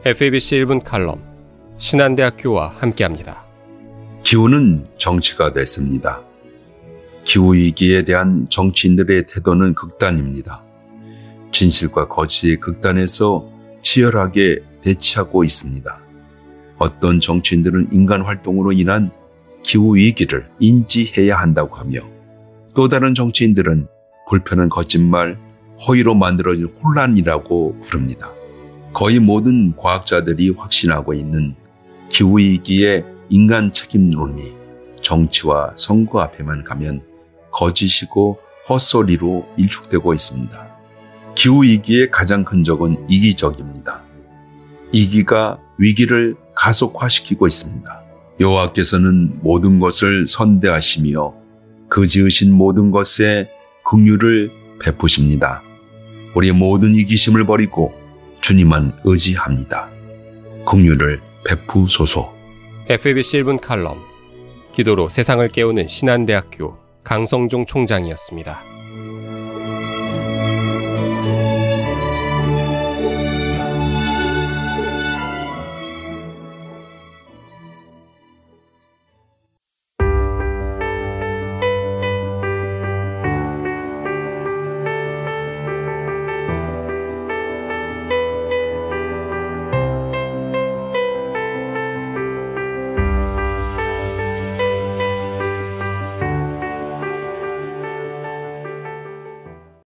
FABC 1분 칼럼 신한대학교와 함께합니다. 기후는 정치가 됐습니다. 기후위기에 대한 정치인들의 태도는 극단입니다. 진실과 거짓의 극단에서 치열하게 대치하고 있습니다. 어떤 정치인들은 인간 활동으로 인한 기후위기를 인지해야 한다고 하며 또 다른 정치인들은 불편한 거짓말, 허위로 만들어진 혼란이라고 부릅니다. 거의 모든 과학자들이 확신하고 있는 기후위기의 인간 책임론이 정치와 선거 앞에만 가면 거짓이고 헛소리로 일축되고 있습니다. 기후위기의 가장 큰 적은 이기적입니다. 이기가 위기를 가속화시키고 있습니다. 여호와께서는 모든 것을 선대하시며 그 지으신 모든 것에 긍휼을 베푸십니다. 우리의 모든 이기심을 버리고 주님만 의지합니다. 긍휼을 베푸소서. FABC 1분 칼럼 기도로 세상을 깨우는 신한대학교 강성종 총장이었습니다.